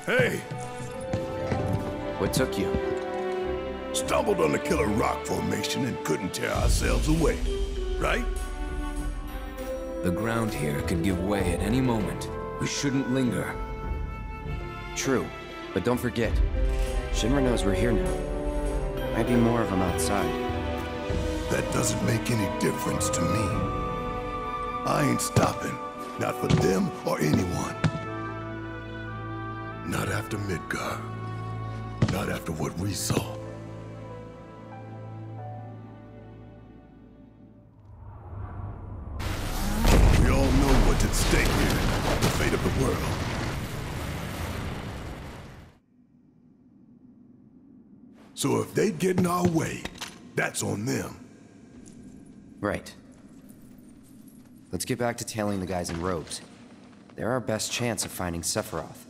Hey, What took you? stumbled on the Killer Rock formation and couldn't tear ourselves away, right? The ground here could give way at any moment. We shouldn't linger. True, but don't forget, Shinra knows we're here now. Might be more of them outside. That doesn't make any difference to me. I ain't stopping, not for them or anyone. Not after Midgar. Not after what we saw. We all know what's at stake here, the fate of the world. So if they get in our way, that's on them. Right. Let's get back to tailing the guys in robes. They're our best chance of finding Sephiroth.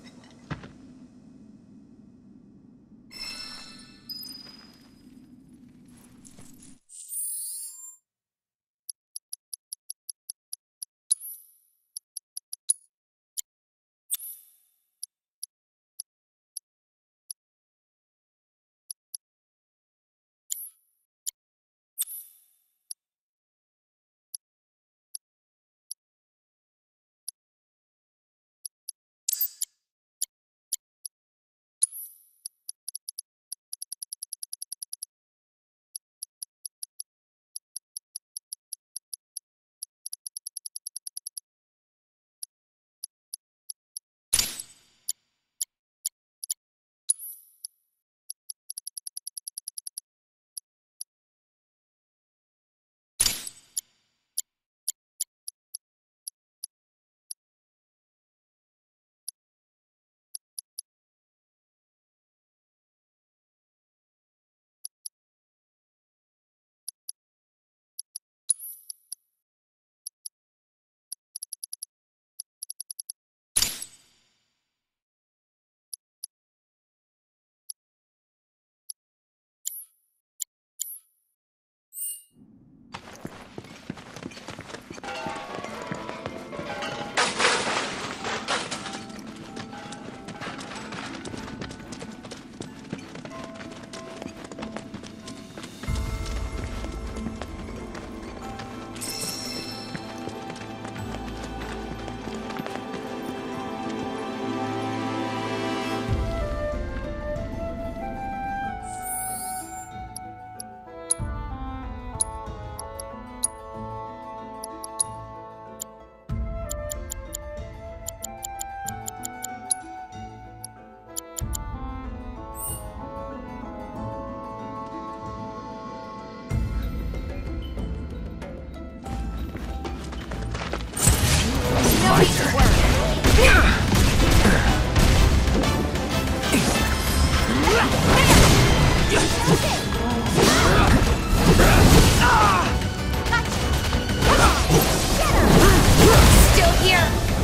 Still here.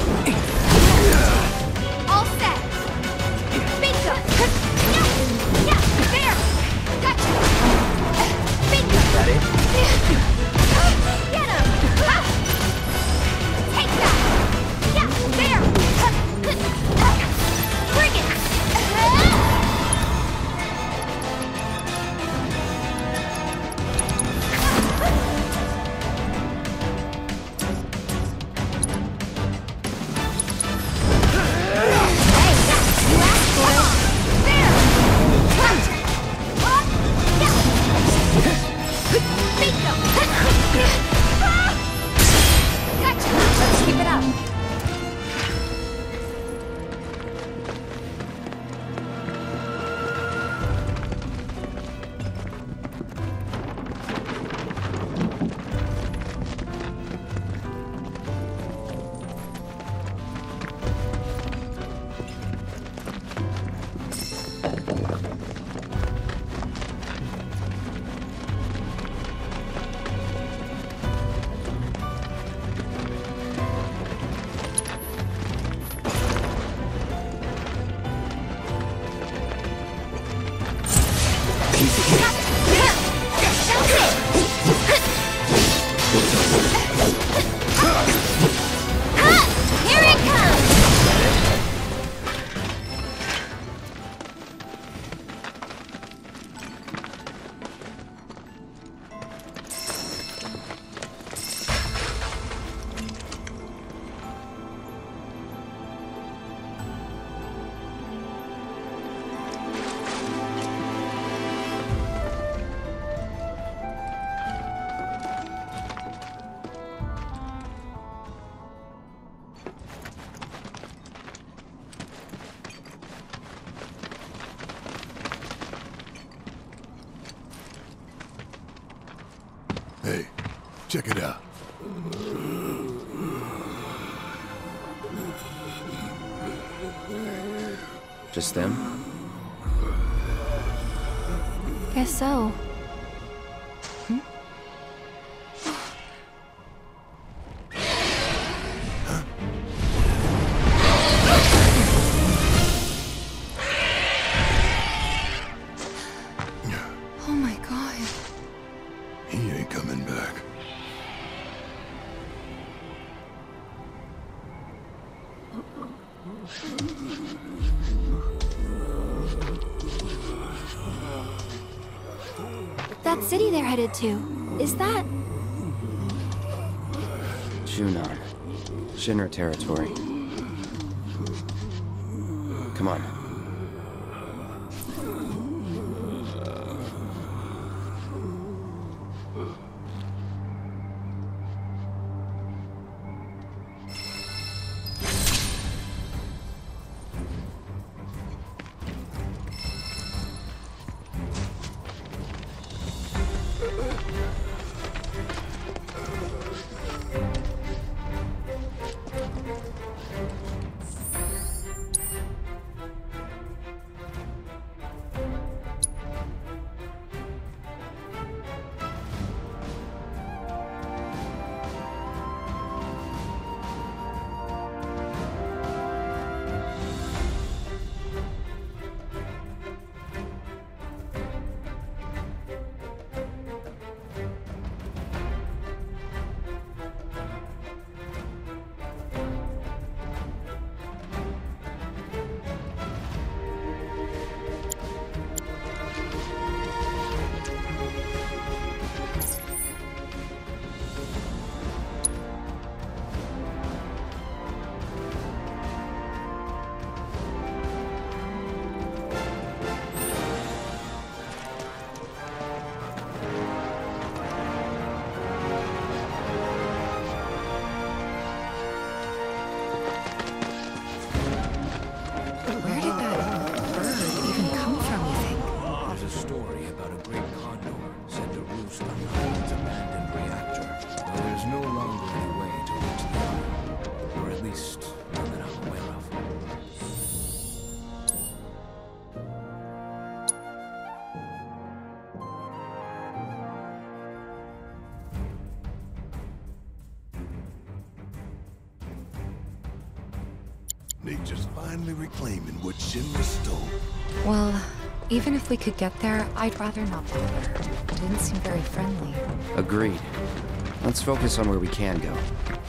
All set. Bingo. Yeah, there. Gotcha. Bingo. That it? Get him. Take that. Yeah, there. Bring it. Let's keep it up. Here it comes! Hey, check it out. Just them? Guess so. Oh my god. He ain't coming back. That city they're headed to, is that... Junon. Shinra territory. Come on. Where did that bird even come from, you think? There's a story about a great condor set to roost on the island's abandoned reactor. Though there's no longer any way to reach the island, or at least none that I'm aware of. Nature's finally reclaiming what Shinra stole. Well, even if we could get there, I'd rather not bother. It didn't seem very friendly. Agreed. Let's focus on where we can go.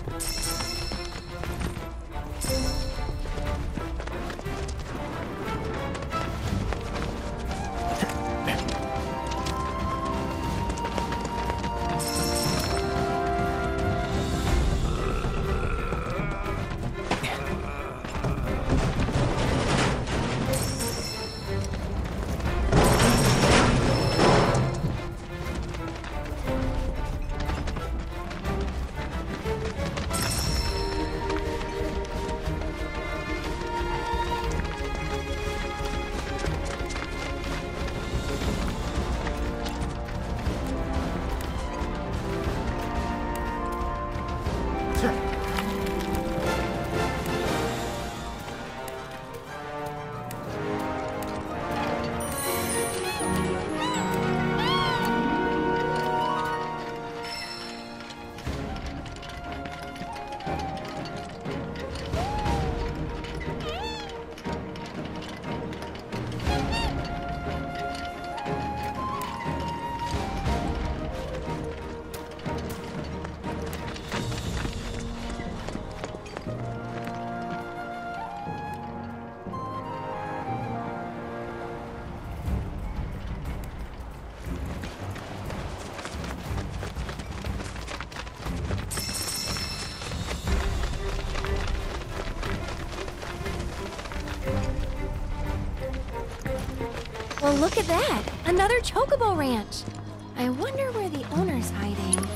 Well, look at that! Another Chocobo Ranch! I wonder where the owner's hiding.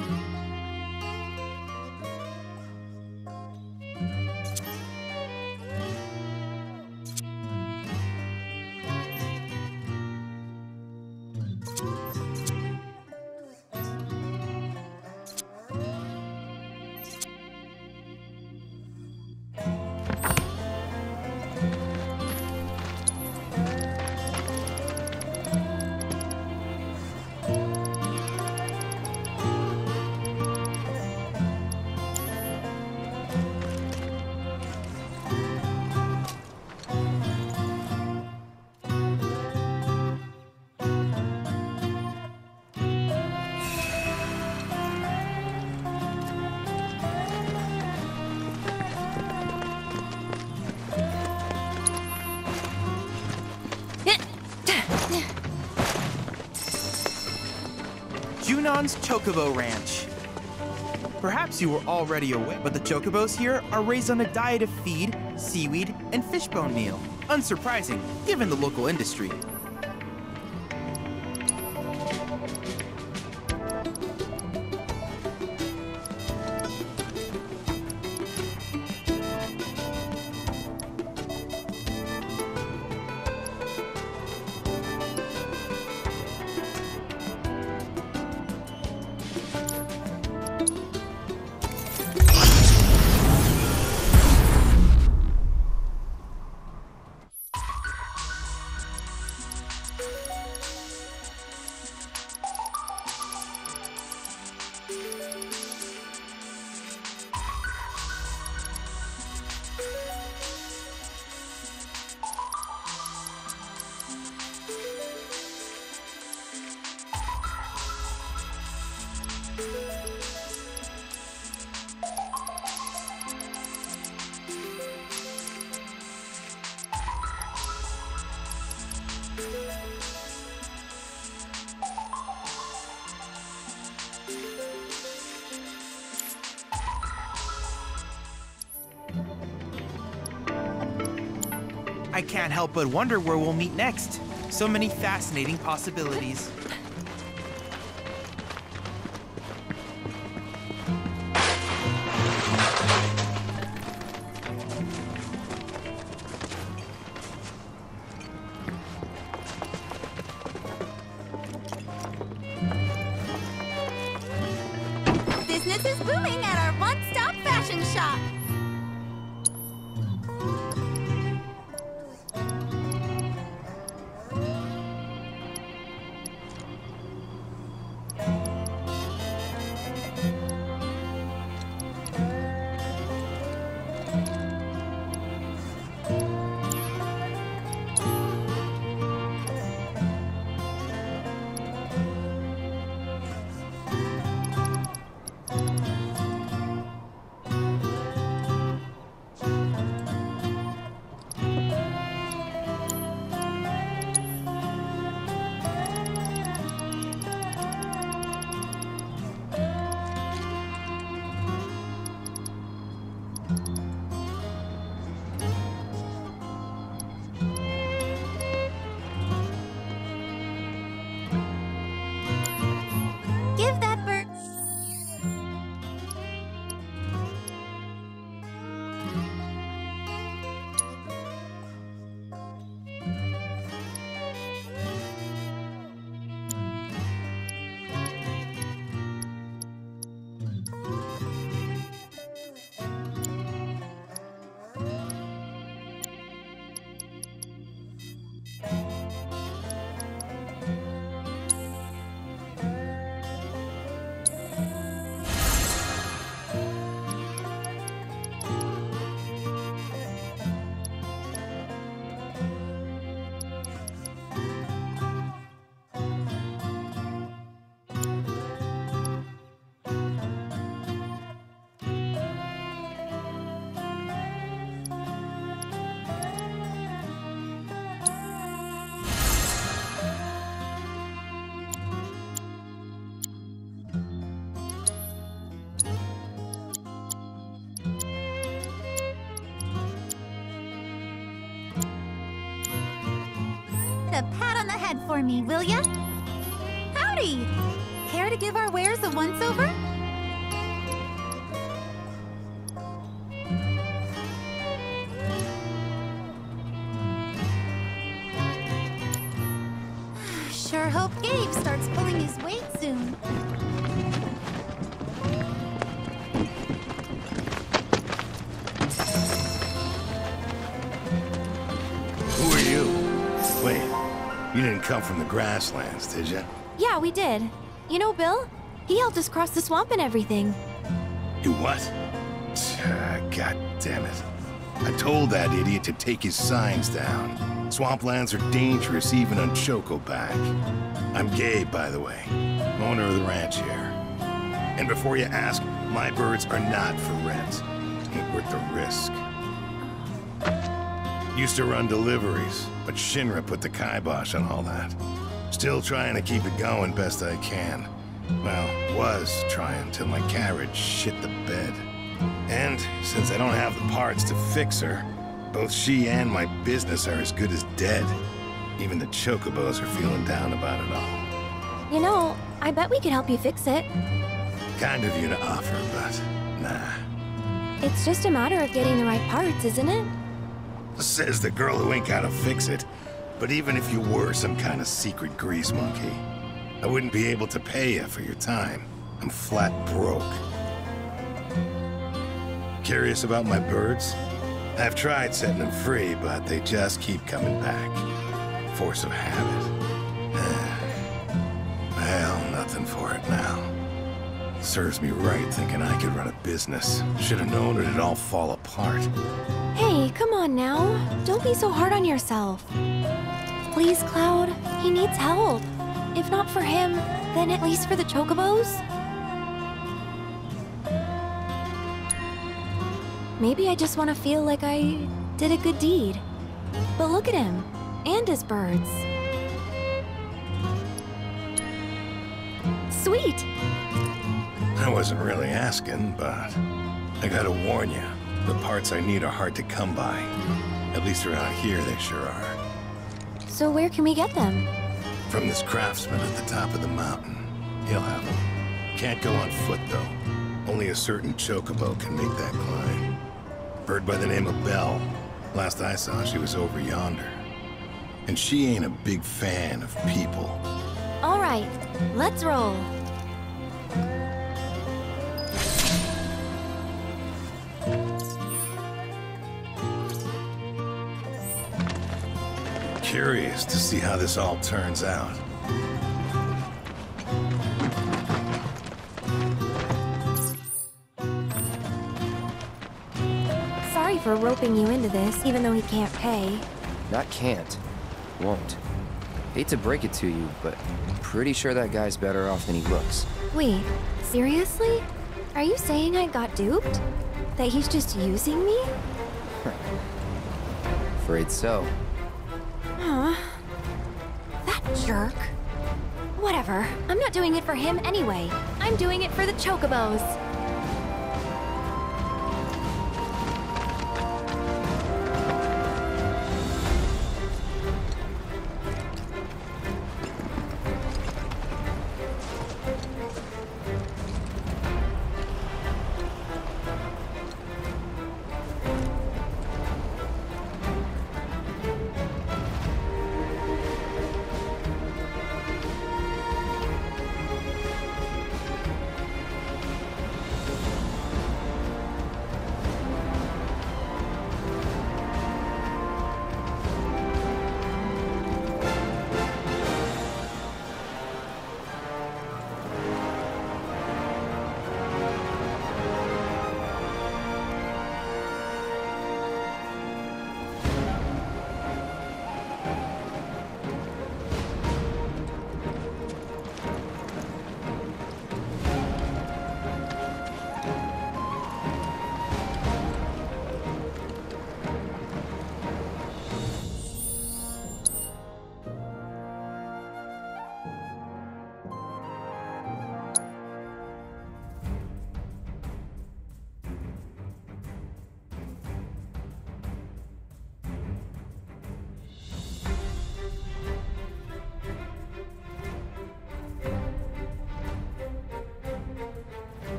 Junon's Chocobo Ranch. Perhaps you were already aware, but the chocobos here are raised on a diet of feed, seaweed, and fishbone meal. Unsurprising, given the local industry. I can't help but wonder where we'll meet next. So many fascinating possibilities. Business is booming at our one-stop fashion shop. A pat on the head for me, will ya? Howdy! Care to give our wares a once-over? Gabe starts pulling his weight soon. Who are you? Wait, you didn't come from the grasslands, did you? Yeah, we did. You know Bill? He helped us cross the swamp and everything. You what? God damn it. I told that idiot to take his signs down. Swamplands are dangerous even on Chocoback. I'm Gabe, by the way, owner of the ranch here. And before you ask, my birds are not for rent. Ain't worth the risk. Used to run deliveries, but Shinra put the kibosh on all that. Still trying to keep it going best I can. Well, was trying till my carriage shit the bed. And since I don't have the parts to fix her, both she and my business are as good as dead. Even the Chocobos are feeling down about it all. You know, I bet we could help you fix it. Kind of you to offer, but nah. It's just a matter of getting the right parts, isn't it? Says the girl who ain't gotta fix it. But even if you were some kind of secret grease monkey, I wouldn't be able to pay you for your time. I'm flat broke. Curious about my birds? I've tried setting them free, but they just keep coming back. Force of habit. Well, nothing for it now. Serves me right thinking I could run a business. Should have known it'd all fall apart. Hey, come on now. Don't be so hard on yourself. Please, Cloud. He needs help. If not for him, then at least for the Chocobos. Maybe I just want to feel like I did a good deed. But look at him. And his birds. Sweet! I wasn't really asking, but I gotta warn you, the parts I need are hard to come by. At least around here, they sure are. So where can we get them? From this craftsman at the top of the mountain. He'll have them. Can't go on foot, though. Only a certain Chocobo can make that climb. Bird by the name of Belle. Last I saw, she was over yonder. And she ain't a big fan of people. All right, let's roll. Curious to see how this all turns out. Sorry for roping you into this, even though he can't pay. Not can't. Won't. Hate to break it to you, but I'm pretty sure that guy's better off than he looks. Wait, seriously? Are you saying I got duped? That he's just using me? Afraid so. Huh. That jerk. Whatever. I'm not doing it for him anyway. I'm doing it for the Chocobos.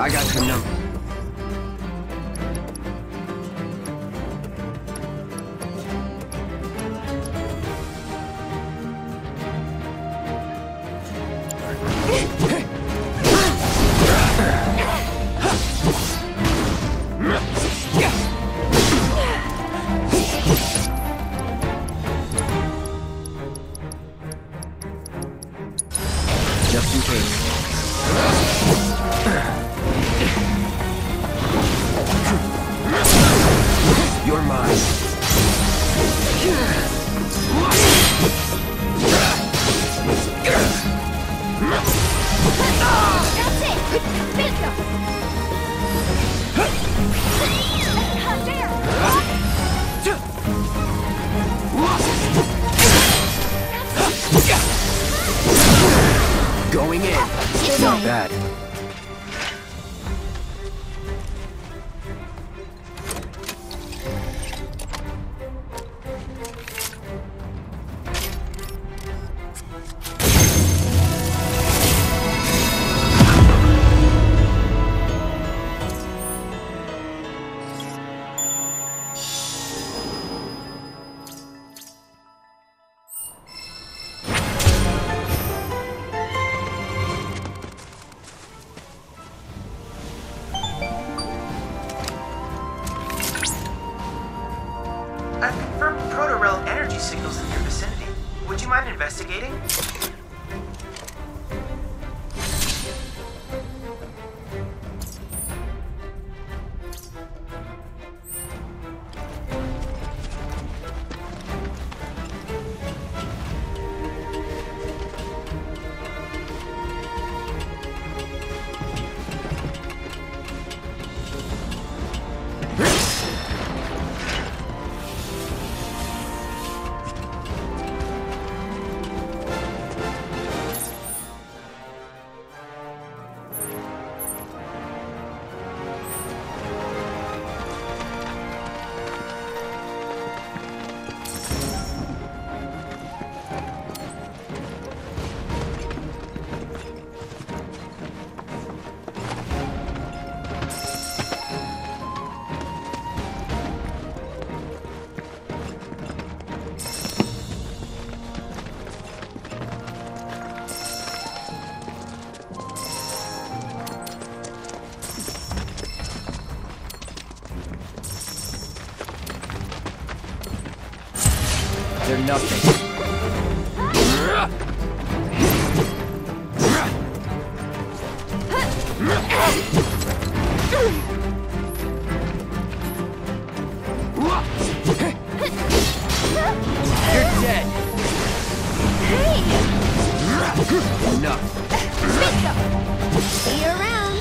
I got the number. Just in case. You're mine. That's it! Bingo! How dare! Going in. It's not bad. I've confirmed proto-relic energy signals in your vicinity. Would you mind investigating? They're nothing. You're dead. Hey! Enough. Bingo! See you around.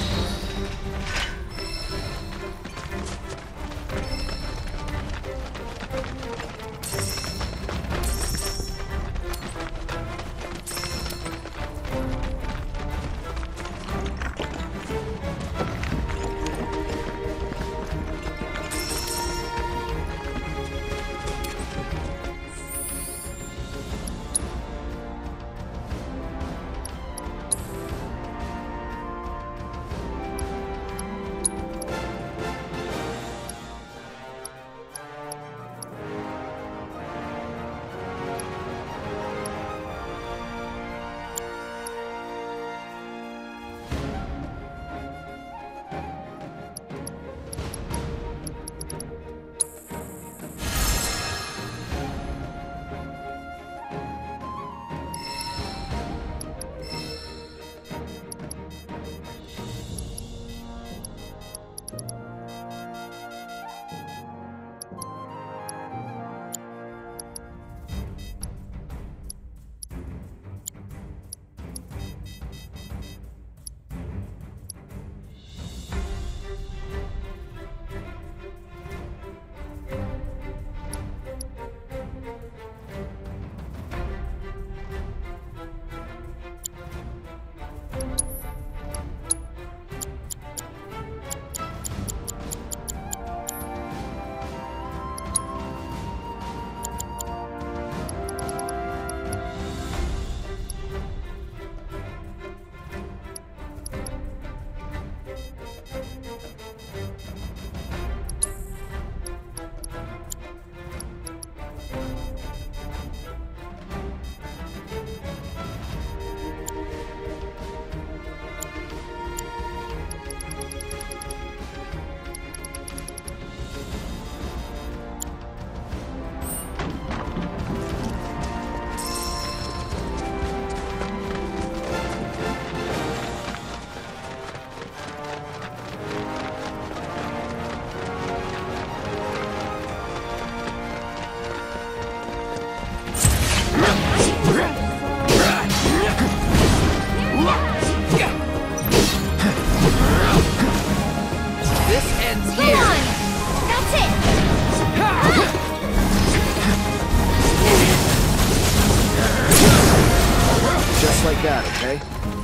okay?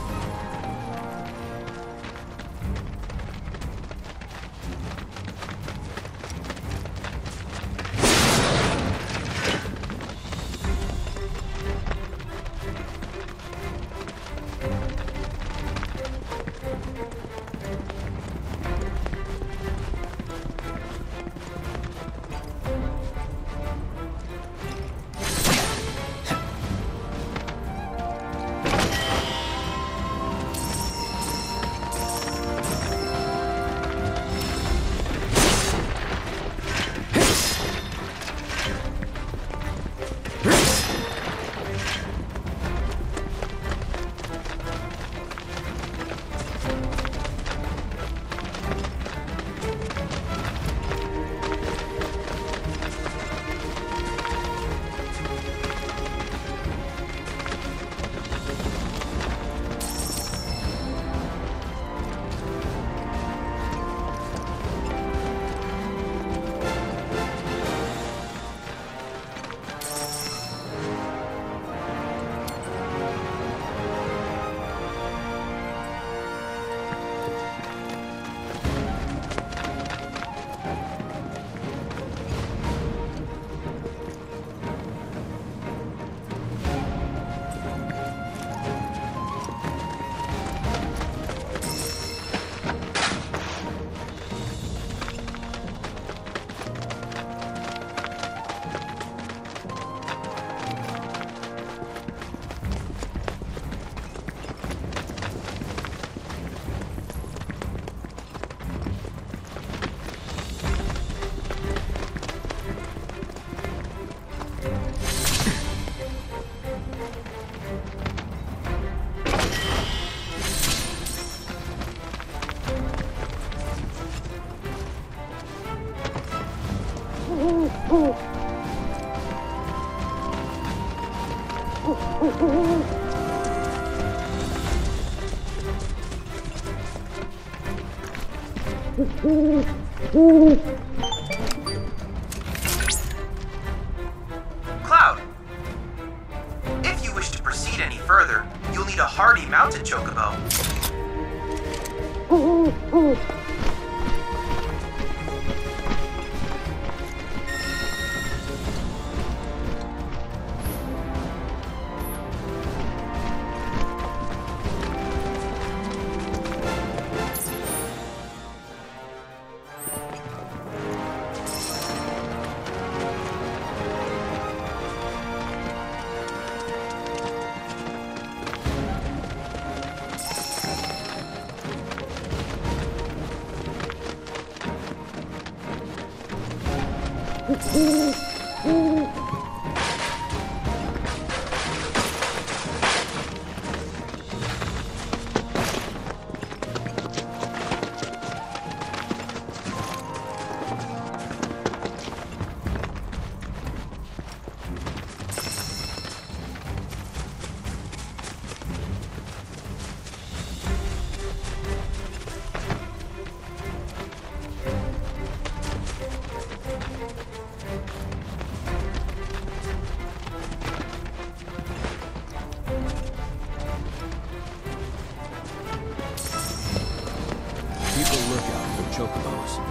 Cloud! If you wish to proceed any further, you'll need a hardy mounted chocobo. Keep a lookout for chocobos.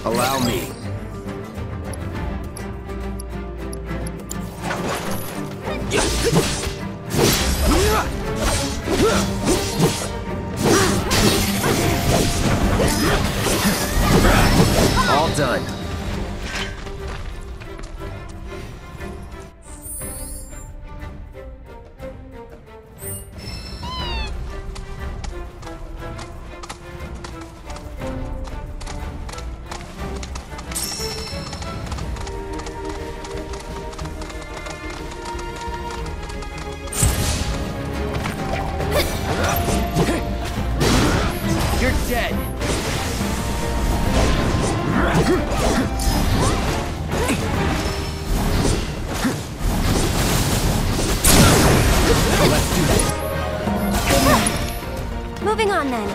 Allow me. All done. You're dead. Moving on then.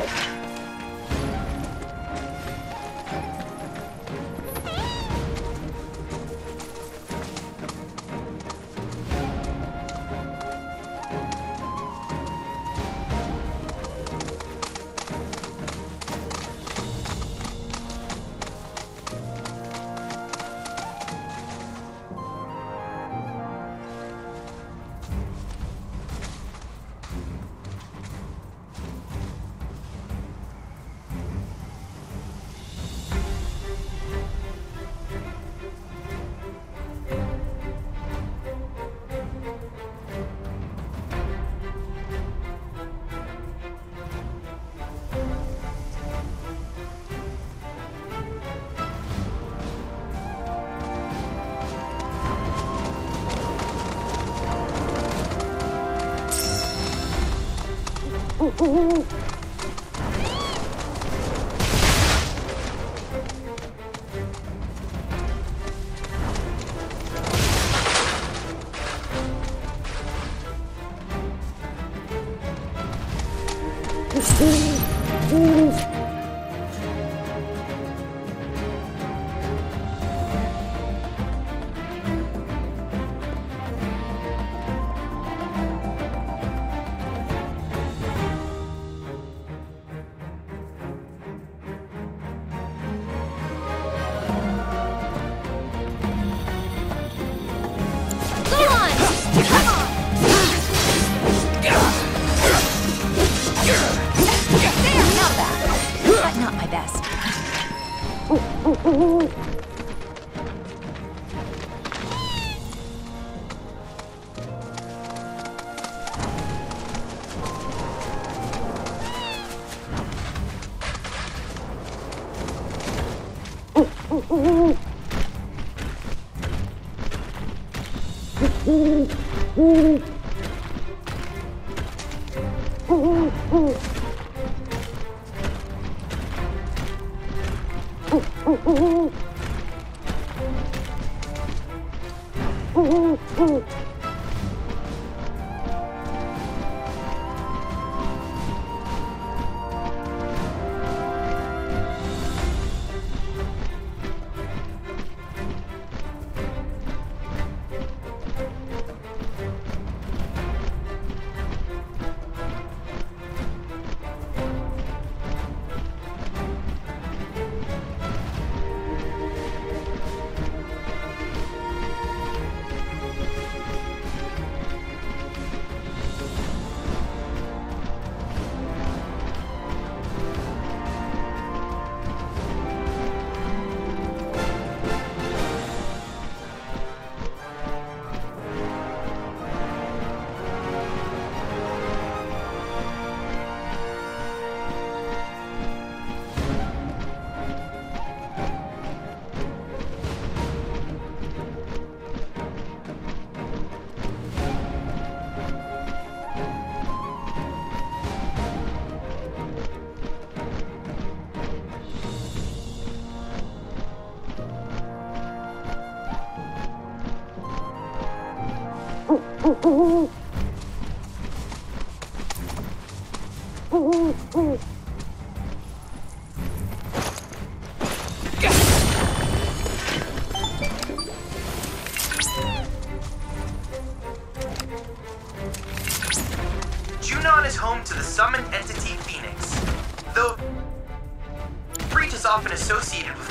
Junon is home to the summoned entity Phoenix. Though Breach is often associated with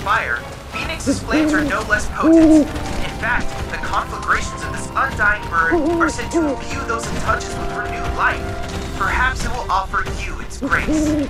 fire, Phoenix's flames are no less potent. In fact, the conflagrations of this undying bird are said to imbue those it touches with renewed life. Perhaps it will offer you its grace.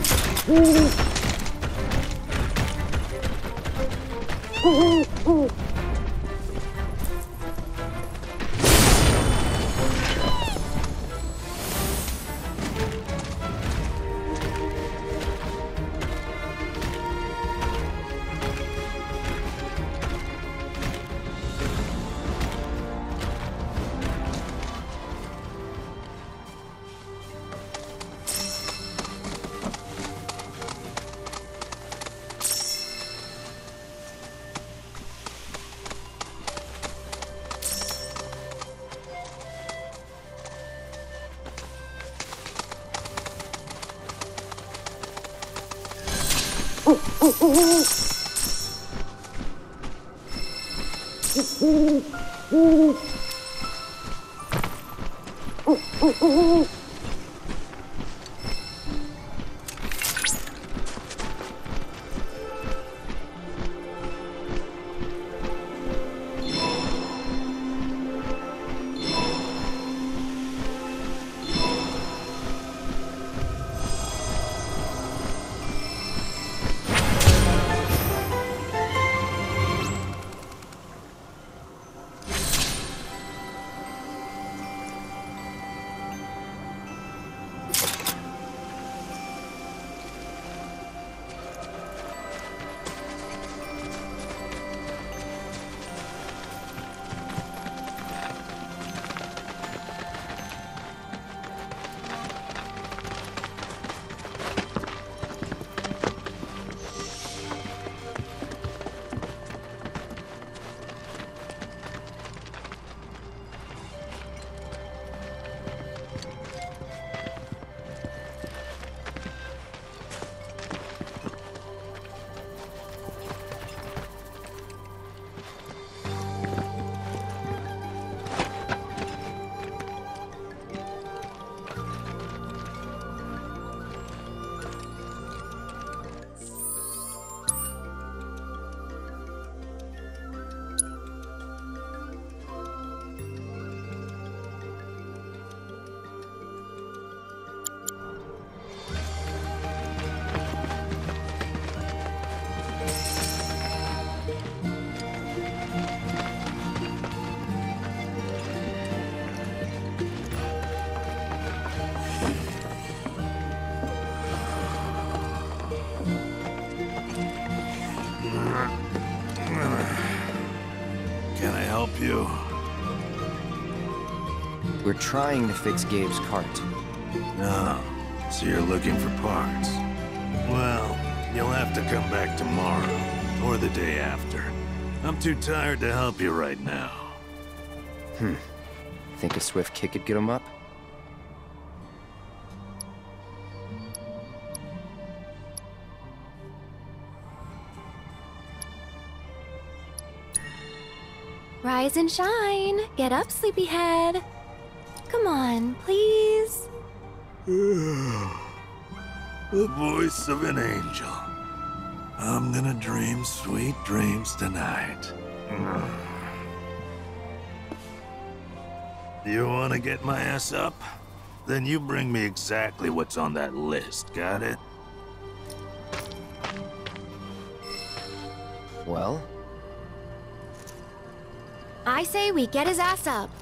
Can I help you? We're trying to fix Gabe's cart. No. So you're looking for parts. Well, you'll have to come back tomorrow, or the day after. I'm too tired to help you right now. Think a swift kick could get him up? Rise and shine. Get up, sleepyhead. Come on, please. The voice of an angel. I'm gonna dream sweet dreams tonight. You wanna get my ass up? Then you bring me exactly what's on that list, got it? Well? I say we get his ass up.